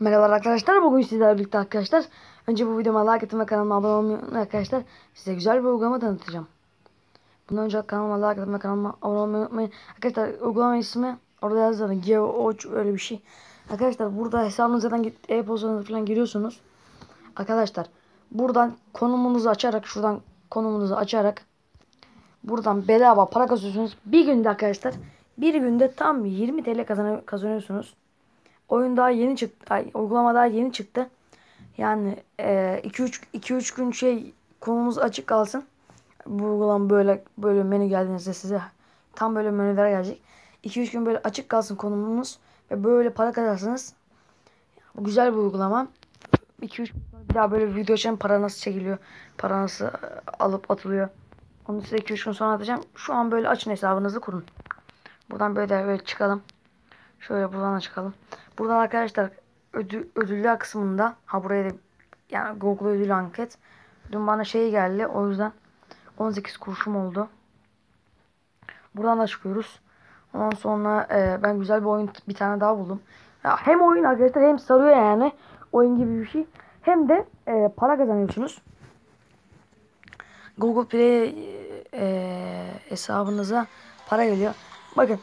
Merhabalar arkadaşlar. Bugün sizlerle birlikte arkadaşlar. Önce bu videoma like atın ve kanalıma abone olmayı unutmayın arkadaşlar. Size güzel bir uygulama tanıtacağım. Bundan önce kanalıma like atın ve kanalıma abone olmayı unutmayın. Arkadaşlar uygulama ismi orada yazılı. GeoWatch öyle bir şey. Arkadaşlar burada hesabınızdan e-postanızı falan giriyorsunuz. Arkadaşlar buradan konumunuzu açarak konumunuzu açarak buradan bedava para kazanıyorsunuz. Bir günde arkadaşlar bir günde tam 20 TL kazanıyorsunuz. Oyun daha yeni çıktı. Uygulama daha yeni çıktı. Yani 2-3 gün konumuz açık kalsın. Bu uygulama böyle menü geldiğinizde size tam böyle menüler gelecek. 2-3 gün böyle açık kalsın konumunuz ve böyle para kazanırsınız. Bu güzel bir uygulama. 2-3 gün sonra bir daha böyle video için para nasıl çekiliyor, para nasıl alıp atılıyor. Onu size 2-3 gün sonra atacağım. Şu an böyle açın, hesabınızı kurun. Buradan böyle çıkalım. Şöyle buradan çıkalım. Buradan arkadaşlar ödüller kısmında buraya da yani Google ödül anket. Dün bana geldi, o yüzden 18 kuruşum oldu. Buradan da çıkıyoruz. Ondan sonra ben güzel bir oyun bir tane daha buldum. Ya hem oyun arkadaşlar hem sarıyor yani. Oyun gibi bir şey. Hem de para kazanıyorsunuz. Google Play hesabınıza para geliyor. Bakın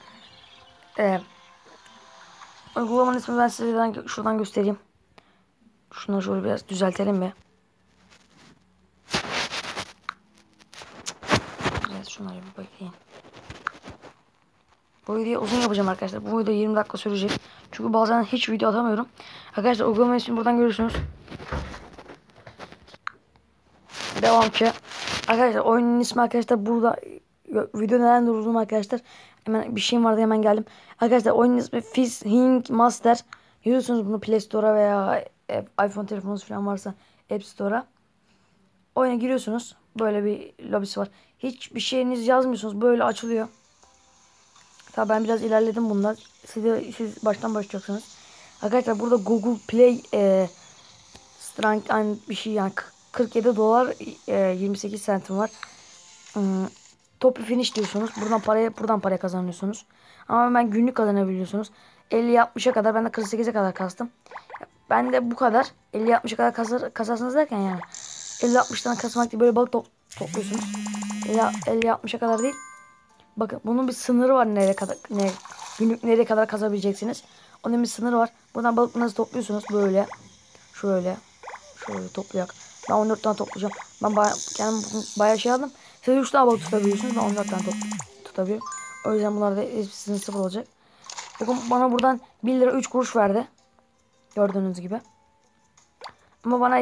uygulamanın ismini ben size şuradan göstereyim. Şunları şöyle biraz düzeltelim mi? Evet, şunları bir bakayım. Bu videoyu uzun yapacağım arkadaşlar. Bu video 20 dakika sürecek. Çünkü bazen hiç video atamıyorum. Arkadaşlar uygulama ismini buradan görürsünüz. Devam ki. Arkadaşlar oyunun ismi arkadaşlar burada. Video neden durdurdum arkadaşlar. Hemen bir şeyim vardı, hemen geldim. Arkadaşlar oyunun ismi Fishing Master. Yazıyorsunuz bunu Play Store'a veya iPhone telefonunuz falan varsa App Store'a. Oyuna giriyorsunuz. Böyle bir lobisi var. Hiçbir şeyiniz yazmıyorsunuz. Böyle açılıyor. Tabii ben biraz ilerledim bunda. Siz baştan başlayacaksınız. Arkadaşlar burada Google Play Strength bir şey yani 47 dolar 28 centim var. Top finish diyorsunuz. Buradan paraya kazanıyorsunuz. Ama ben günlük kazanabiliyorsunuz. 50-60'a kadar, ben de 48'e kadar kastım. Ben de bu kadar. 50-60'a kadar kasarsınız derken yani 50-60'tan kasmak değil, böyle balık topluyorsunuz. 50-60'a kadar değil. Bakın bunun bir sınırı var, günlük nereye kadar kazabileceksiniz. Onun bir sınırı var. Buradan balık nasıl topluyorsunuz? Böyle. Şöyle. Şöyle toplayak. Ben 14 tane toplayacağım. Ben kendim bayağı aldım. Siz 3 tane balık tutabiliyorsunuz. Ben 14 tane tutabiliyorum. O yüzden bunlar da sizin sıfır olacak. Bugün bana buradan 1 lira 3 kuruş verdi. Gördüğünüz gibi. Ama bana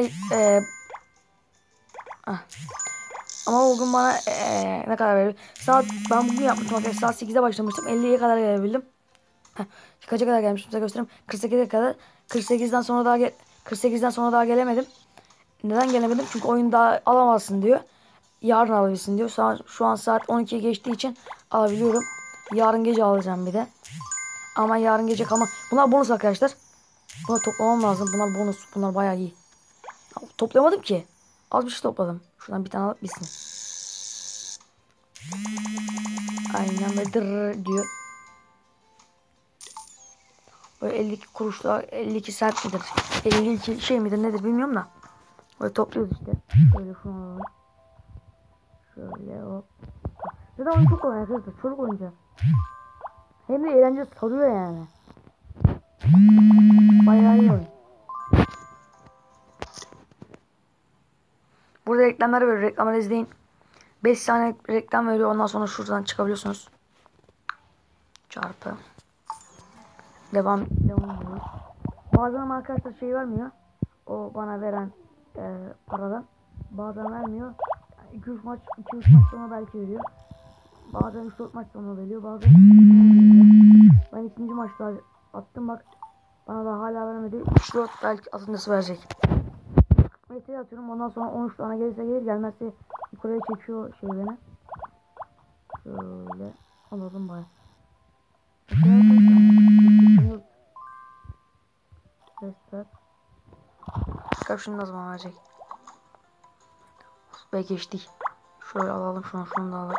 ah. Ama bugün bana ne kadar verdi? Ben bugün yapmıştım arkadaşlar. Saat 8'de başlamıştım. 50'ye kadar gelebildim. Kaça kadar gelmiştim size göstereyim. 48'e kadar. 48'den sonra daha 48'den sonra daha gelemedim. Neden gelemedim? Çünkü oyun daha alamazsın diyor. Yarın alabilirsin diyor. Şu an saat 12'ye geçtiği için alabiliyorum. Yarın gece alacağım bir de. Ama yarın gece kalma. Bunlar bonus arkadaşlar. Bunları toplamam lazım. Bunlar bonus. Bunlar bayağı iyi. Toplayamadım ki. Az bir şey topladım. Şuradan bir tane alıp bitsin. Aynen böyle dırr diyor. Böyle 52 kuruşlar, 52 sent midir? 52 şey midir nedir bilmiyorum da. Böyle topluyoruz işte. Böyle şunu alalım. Şöyle hop. Zaten oyun çok kolay arkadaşlar. Çocuk oyuncağı. Hem de eğlence sarıyor yani. Bayağı iyi oyun. Burada reklamları veriyor. Reklamları izleyin. 5 saniye reklam veriyor. Ondan sonra şuradan çıkabiliyorsunuz. Çarpı. Devam ediyor. Bazen ama arkadaşlar vermiyor. O bana veren paradan. Bazen vermiyor. 2-3 maç sonra belki veriyor. Bazen 3-4 maç sonra veriyor. Bazen ben ikinci maçta attım bak. Bana da hala vermedi. 3-4 belki atınca verecek. Mete'ye atıyorum. Ondan sonra 13 tane gelirse gelir, gelmezse yukarıya çekiyor beni. Şöyle alalım baya. Restart. Bakalım şimdi ne zaman verecek. Ve geçtik. Şöyle alalım şunu da alalım.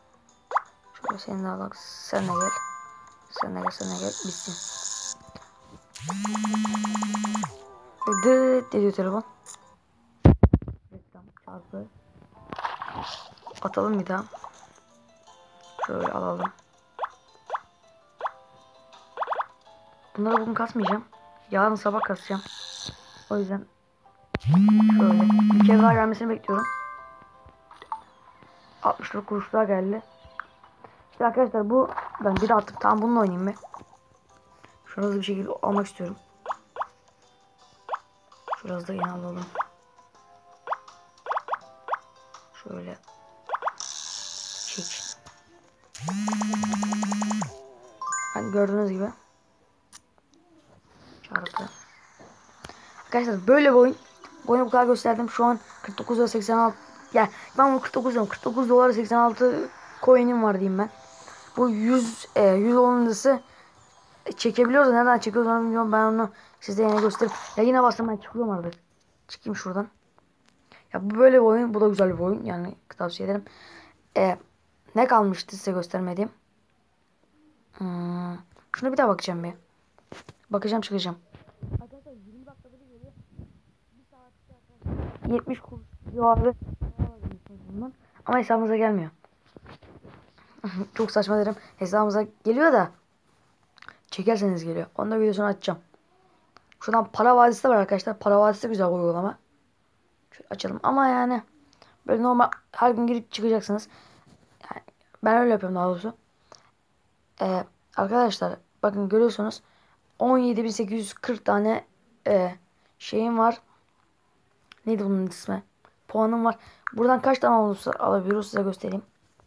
Şöyle seni de alalım. Sen de gel. Sen de gel bitsin. Dıt diyor telefon. Reklam çarpı. Atalım bir daha. Şöyle alalım. Bunları bugün kasmayacağım. Yarın sabah kasacağım. O yüzden şöyle bir kere daha gelmesini bekliyorum. 60 kuruş daha geldi. İşte arkadaşlar bu ben bir attım. Tamam bununla oynayayım ben. Şunu hızlı bir şekilde almak istiyorum. Şurası da yine alalım. Şöyle çek. Hani gördüğünüz gibi çarpı. Arkadaşlar böyle bir oyun. Bu oyunu bu kadar gösterdim. Şu an 49 ve 86. Yani ben bunu 49 diyorum. 49 dolar 86 coin'im var diyeyim ben. Bu 100 olunca çekebiliyoruz da nereden çekiyoruz onu bilmiyorum. Ben onu size yine göstereyim. Ya yine bastım ben çıkıyorum artık. Çıkayım şuradan. Ya bu böyle bir oyun. Bu da güzel bir oyun. Yani tavsiye ederim. Ne kalmıştı size göstermediğim? Şuna bir daha bakacağım bir. Bakacağım çıkacağım. Arkadaşlar 20 dakikada bir geliyor. 1 saatte 70 kuruş civarı bundan. Ama hesabımıza gelmiyor. Çok saçma derim. Hesabımıza geliyor da çekerseniz geliyor. Onu da videosunu açacağım. Şuradan para vadisi de var arkadaşlar. Para vadisi de güzel uygulama. Şöyle açalım ama yani böyle normal her gün girip çıkacaksınız. Yani ben öyle yapıyorum daha doğrusu. Arkadaşlar bakın görüyorsunuz 17.840 tane şeyim var. Neydi bunun ismi? Puanım var. Buradan kaç tane olursa alabiliyoruz size göstereyim.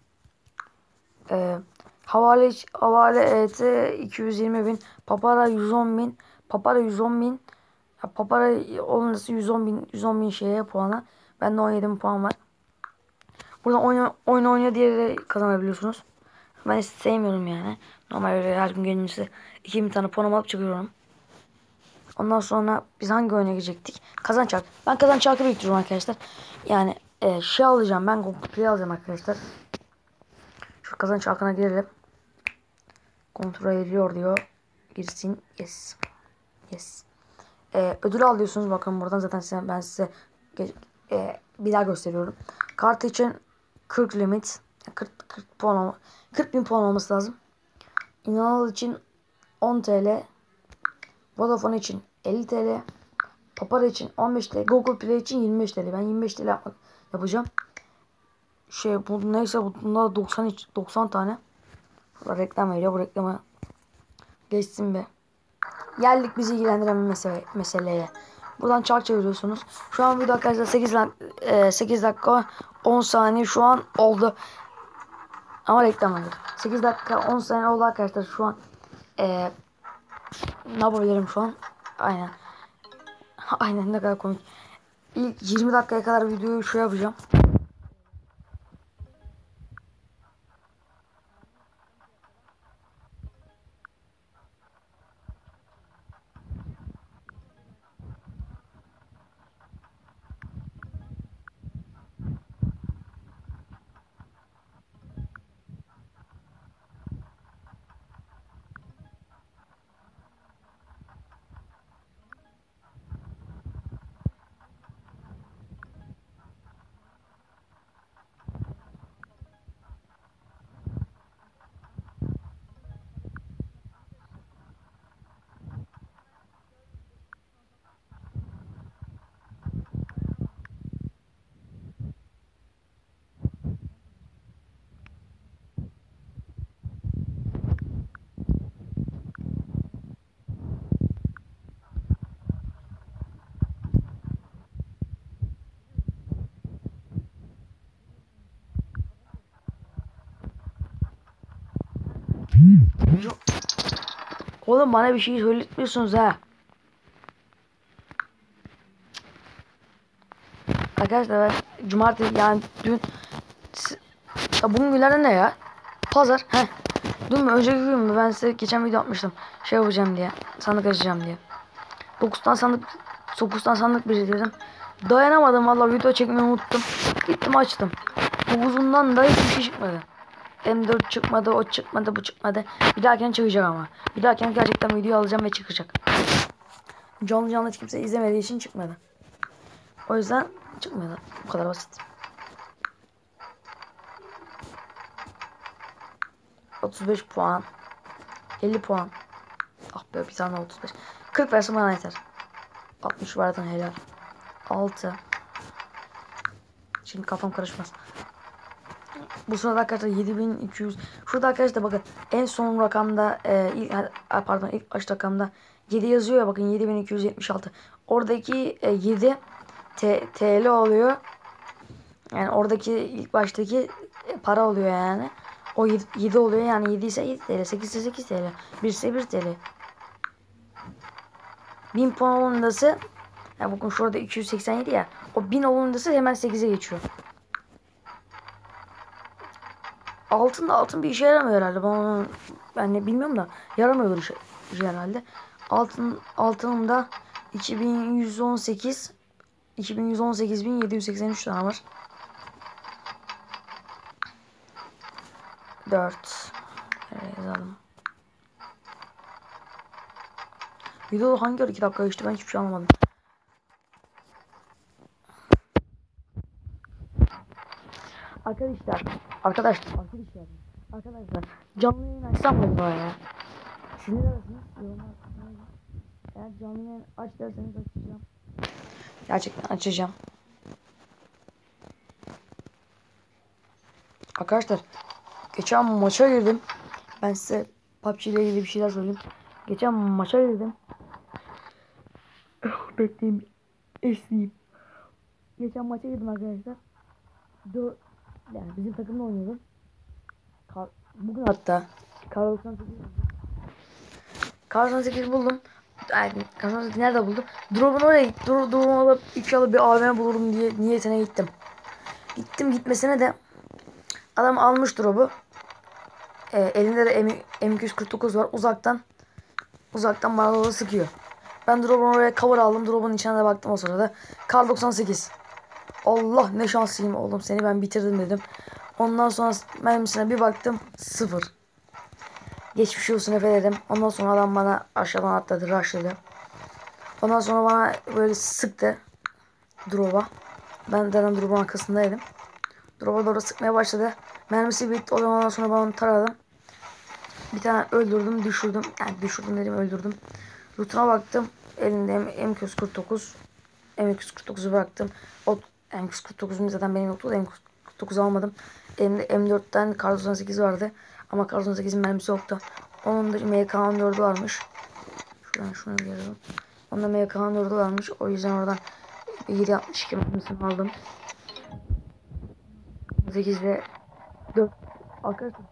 Havale ET 220.000, Papara 110.000, Papara 110.000, ya Papara olunca 110.000 şeye puana. Bende 17.000 puan var. Buradan oyna diye kazanabiliyorsunuz. Ben hiç sevmiyorum yani. Normal öyle her gün gelince 2.000 tane puan alıp çıkıyorum. Ondan sonra biz hangi oyuna girecektik? Kazanç çarkı. Ben kazanç çarkı biriktiriyorum arkadaşlar. Yani şey alacağım. Ben Google Play alacağım arkadaşlar. Şu kazanç çarkına girelim. Kontrol ediliyor diyor. Girsin. Yes. Yes. Ödül alıyorsunuz. Bakın buradan zaten ben size bir daha gösteriyorum. Kart için 40 limit. 40 puan 40.000 puan olması lazım. İnanıl için 10 TL. Vodafone için 50 TL. Papara için 15 TL. Google Play için 25 TL. Ben 25 TL yapacağım. Bu neyse bunlar 90 tane. Burada reklam veriyor. Bu reklama geçsin be. Geldik bizi ilgilendiren bir meseleye. Buradan çark çeviriyorsunuz. Şu an video arkadaşlar 8 dakika 10 saniye şu an oldu. Ama reklam alır. 8 dakika 10 saniye oldu arkadaşlar şu an. Ne yapabilirim şu an? Aynen. Aynen ne kadar komik. İlk 20 dakikaya kadar videoyu şu yapacağım. Oğlum bana bir şey söyletmiyorsunuz ha. Arkadaşlar ben cumartesi yani dün ya bugün günlerden ne ya? Pazar. Dün mü önceki gün mü ben size geçen video atmıştım. Şey yapacağım diye. Sandık açacağım diye. 9'dan sandık biriktirdim. Dayanamadım vallahi video çekmeyi unuttum. Gittim açtım. 9'undan da hiçbir şey çıkmadı. M4 çıkmadı, o çıkmadı, bu çıkmadı. Bir dahakine çıkacak ama. Bir dahakine gerçekten video alacağım ve çıkacak. Canlı canlı hiç kimse izlemediği için çıkmadı. O yüzden çıkmadı. Bu kadar basit. 35 puan. 50 puan. Ah be, bir tane 35. 40 versin bana yeter. 60 vardan helal. 6. Şimdi kafam karışmaz. Bu sırada arkadaşlar 7200. Şurada arkadaşlar bakın en son rakamda ilk baş rakamda 7 yazıyor ya, bakın 7276. Oradaki 7 TL oluyor. Yani oradaki ilk baştaki para oluyor yani. O 7 oluyor yani, 7 ise 7 TL, 8 ise 8 TL, 1 ise 1 TL. 1000 puan olundası, ya bakın şurada 287 ya. O 1000 olundası hemen 8'e geçiyor. Altın bir işe yaramıyor herhalde. Ben ne bilmiyorum da yaramıyordur işe herhalde. Altınımda 2118.783 tane var. 4. Yazalım. Video hangi 2 dakika geçti, ben hiçbir şey anlamadım. Arkadaşlar canlı yayın açsam mı acaba ya? Siz ne dersiniz? Eğer canlı yayın aç derseniz açacağım. Gerçekten açacağım. Arkadaşlar geçen maça girdim. Ben size PUBG ile ilgili bir şeyler söyleyeyim. Geçen maça girdim. Bekleyin. Esneyim. Geçen maça girdim arkadaşlar. Yani bizim takımla oynuyordum. Bugün hatta Kar 98 buldum. Kar 98 buldum. Yani Kar 98 nerede buldum? Drop'un oraya gittim. Drop'unu alıp inşallah bir AVM bulurum diye niyetine gittim. Gitmesine de adam almış drop'u. Elinde de M249 var. Uzaktan bana doğru sıkıyor. Ben drop'un oraya cover aldım. Drop'un içine de baktım o sırada. Kar 98. Allah ne şanslıyım oğlum, seni ben bitirdim dedim. Ondan sonra mermisine bir baktım, 0. Geçmiş olsun Efe dedim. Ondan sonra adam bana aşağıdan atladı, rushladı. Ondan sonra bana böyle sıktı drop'a. Ben de drop'un arkasındaydım. Drop'a doğru sıkmaya başladı. Mermisi bitti. O zamandan sonra ben onu taradım. Bir tane öldürdüm, düşürdüm. Yani düşürdüm dedim, öldürdüm. Loot'una baktım. Elinde M249. M249'u bıraktım. O M249'um zaten benim yoktu. M249 almadım. Elimde M4'ten Kar 98 vardı. Ama Kar 98'in mermisi yoktu. Onun da MK14'ü varmış. Şuradan şunu yazalım. Onda MK14'ü varmış. O yüzden oradan 7.62 mermisini aldım. 8'de 4 arkadaşlar.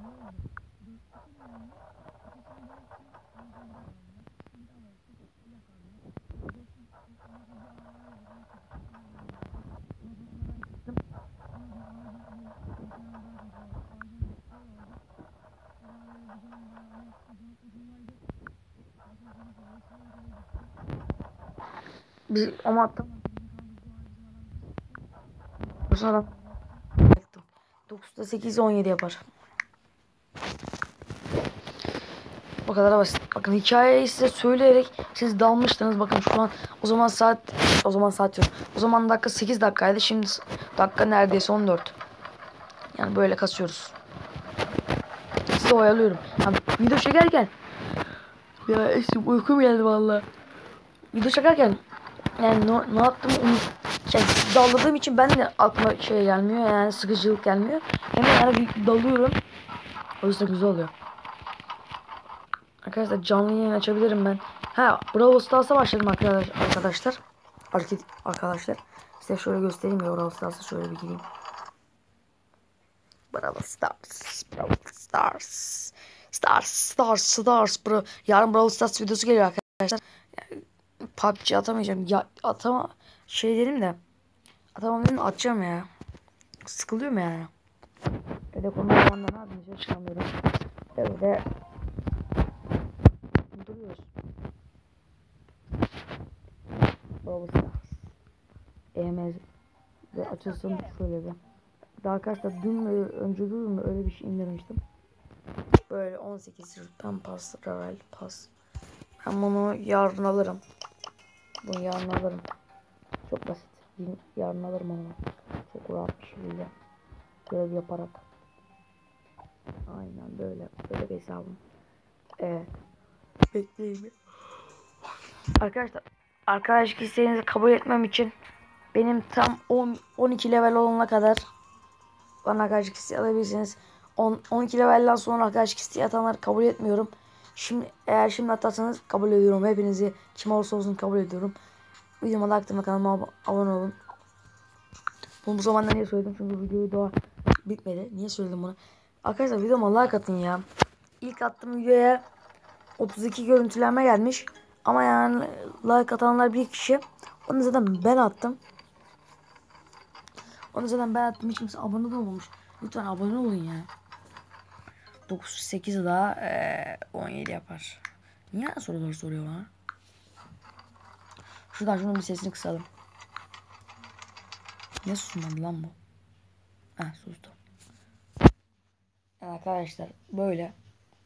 Biz ama attım. Sonra 9'da 8 17 yapar. O kadar basit. Bakın hikayeyi size söyleyerek siz dalmıştınız. Bakın şu an o zaman saat yok. O zaman dakika 8 dakikaydı. Şimdi dakika neredeyse 14. Yani böyle kasıyoruz. Sizi oyalıyorum. Yani video çekerken ya işte uykum geldi vallahi. Video çekerken yani ne yaptığımı yani dalladığım için ben de aklıma şey gelmiyor, yani sıkıcılık gelmiyor. Hemen yani bir dalıyorum. O yüzden güzel oluyor. Arkadaşlar canlı yayın açabilirim ben. Brawl Stars'a başladım arkadaşlar. Arkadaşlar. Size şöyle göstereyim ya, Brawl Stars'a şöyle bir gireyim. Brawl Stars. Brawl Stars. Stars. Yarın Brawl Stars videosu geliyor arkadaşlar. Yani, PUBG atamayacağım. Ya şey dedim de. Atamam dedim, atacağım ya. Sıkılıyorum yani. Öyle konuda ne yapayım, çıkamıyorum. Öyle duruyoruz. Brawl Stars. EMZ ve açılsın şöyle bir. Daha arkadaşlar dün mü önce dün mü öyle bir şey indirmiştim. Böyle 18 yıldan pas, Ravel pas. Ben bunu yarın alırım. Bunu yarın alırım. Çok basit. Yarın alırım onu. Çok rahat bir şekilde. Görev yaparak. Aynen böyle. Böyle bir hesabım. Evet. Bekleyin. Arkadaşlar. Arkadaşlık isteğinizi kabul etmem için benim tam 12 level olana kadar bana arkadaşlık isteği alabilirsiniz. 12 levelden sonra arkadaşlık isteği atanları kabul etmiyorum. Eğer şimdi atarsanız kabul ediyorum. Hepinizi kim olursa olsun kabul ediyorum. Videoma like atın ve kanalıma abone olun. Bunu bu zamanda niye söyledim? Çünkü videoyu daha bitmedi. Niye söyledim bunu? Arkadaşlar videoma like atın ya. İlk attığım videoya 32 görüntülenme gelmiş. Ama yani like atanlar bir kişi. Onu zaten ben attım. Onu zaten ben attım. Hiç kimse abone de olmamış. Lütfen abone olun ya. 9 8 daha 17 yapar. Niye soruları soruyor bana? Şuradan şunun bir sesini kısalım. Ne susmadı lan bu? Heh sustu. Evet arkadaşlar böyle.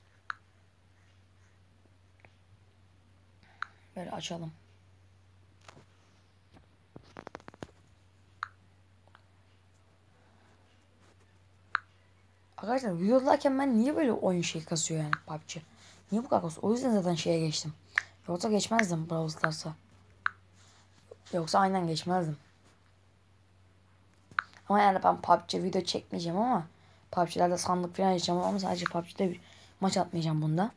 Böyle açalım. Arkadaşlar videodayken ben niye böyle oyun şey kasıyor yani PUBG? Niye bu kadar kasıyor? O yüzden zaten şeye geçtim. Yoksa geçmezdim Brawl Stars'a. Yoksa aynen geçmezdim. Ama yani ben PUBG video çekmeyeceğim ama PUBG'lerde sandık falan açacağım ama sadece PUBG'de bir maç atmayacağım bunda.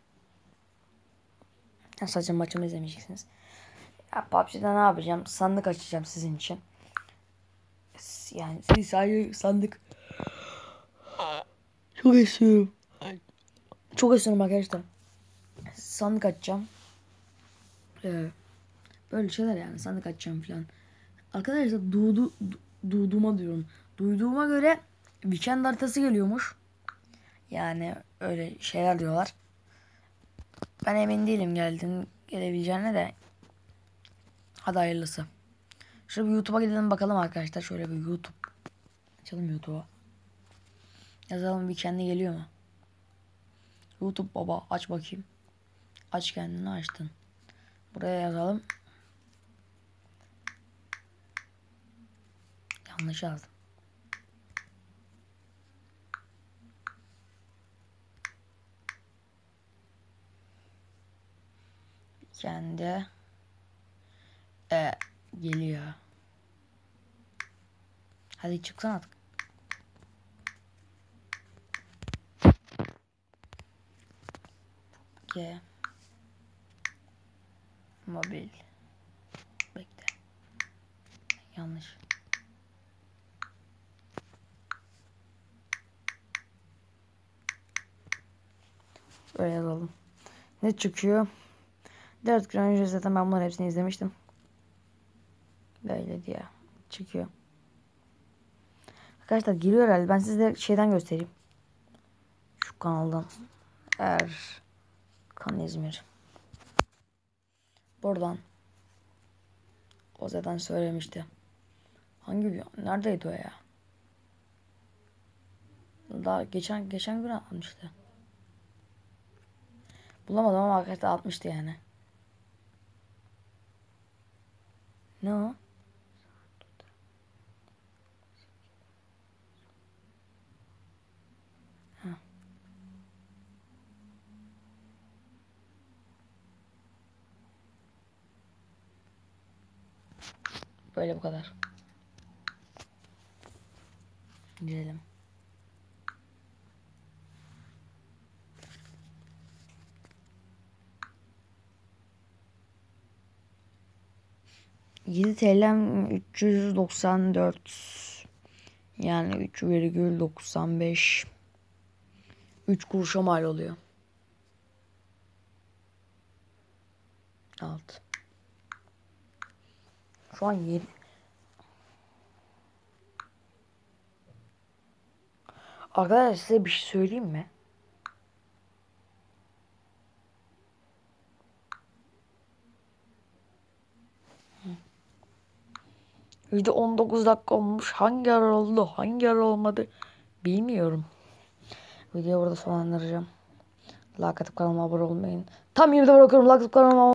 Yani sadece maçımı izlemeyeceksiniz. Ya PUBG'de ne yapacağım? Sandık açacağım sizin için. Yani siz sadece sandık. Çok istiyorum. Çok istiyorum arkadaşlar. Sandık açacağım. Böyle şeyler yani sandık açacağım falan. Arkadaşlar duyduğuma diyorum. Duyduğuma göre weekend haritası geliyormuş. Yani öyle şeyler diyorlar. Ben emin değilim gelebileceğine de. Hadi hayırlısı. Şöyle bir YouTube'a gidelim bakalım arkadaşlar. Şöyle bir YouTube. Açalım YouTube'a. Yazalım weekend'e geliyor mu? YouTube baba aç bakayım. Aç kendini açtın. Buraya yazalım. Yanlış yazdım. Kendi e, geliyor. Hadi çıksana artık. G mobil. Bekle. Yanlış. Böyle yazalım. Ne çıkıyor? 4 gün önce zaten ben bunların hepsini izlemiştim. Böyle diye çıkıyor. Arkadaşlar geliyor herhalde. Ben size şeyden göstereyim. Şu kanaldan. Erkan İzmir. Buradan. O zaten söylemişti. Hangi bir neredeydi o ya? Daha geçen gün atmıştı. Bulamadım ama arkadaşlar atmıştı yani. Ne o? Heh. Böyle bu kadar. İndirelim. TL 394 yani 3,95 3 kuruşa mal oluyor. Alt. Şu an 7. Arkadaşlar size bir şey söyleyeyim mi? Video 19 dakika olmuş. Hangi ara oldu, hangi ara olmadı bilmiyorum. Videoyu burada sonlandıracağım. Like atıp kanalıma abone olmayın. Tam 20'de bırakıyorum. Like atıp kanalıma